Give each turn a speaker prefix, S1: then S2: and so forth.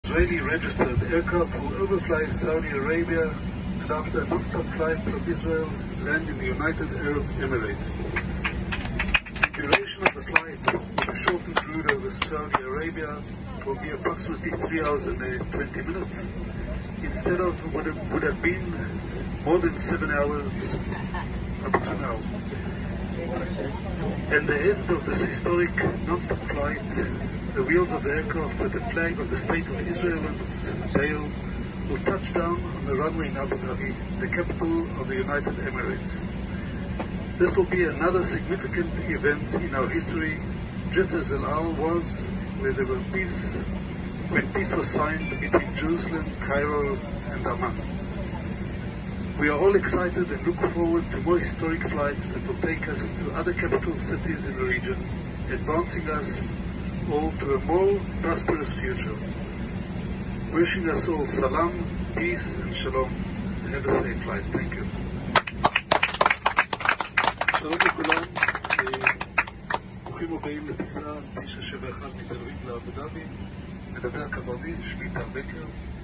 S1: Israeli registered aircraft will overfly Saudi Arabia after a non-stop flight from Israel land in the United Arab Emirates. The duration of the flight, with a shortened route over Saudi Arabia, will be approximately 3 hours and 20 minutes, instead of what would have been more than 7 hours up to now. At the end of this historic non-stop flight, the wheels of the aircraft with the flag of the State of Israel on its tail will touch down on the runway in Abu Dhabi, the capital of the United Emirates. This will be another significant event in our history, just as El Al was, when peace was signed between Jerusalem, Cairo, and Amman. We are all excited and look forward to more historic flights that will take us to other capital cities in the region, advancing us all to a more prosperous future. Wishing us all salam, peace and shalom. Have a safe flight. Thank you. שלום לכולם, ברוכים הבאים לטיסה 971 מתל אביב לאבו דאבי. מדבר קברניט, שמי טל בקר.